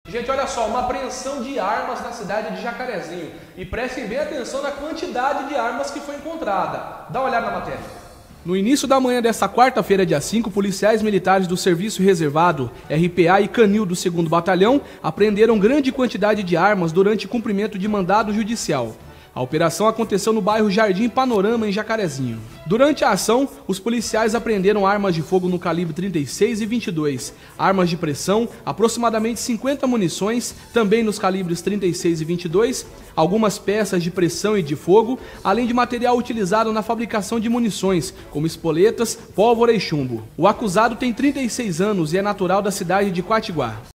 Gente, olha só, uma apreensão de armas na cidade de Jacarezinho. E prestem bem atenção na quantidade de armas que foi encontrada. Dá uma olhada na matéria. No início da manhã desta quarta-feira, dia 5, policiais militares do Serviço Reservado, RPA e Canil do 2º Batalhão apreenderam grande quantidade de armas durante cumprimento de mandado judicial. A operação aconteceu no bairro Jardim Panorama, em Jacarezinho. Durante a ação, os policiais apreenderam armas de fogo no calibre 36 e 22, armas de pressão, aproximadamente 50 munições, também nos calibres 36 e 22, algumas peças de pressão e de fogo, além de material utilizado na fabricação de munições, como espoletas, pólvora e chumbo. O acusado tem 36 anos e é natural da cidade de Quatiguá.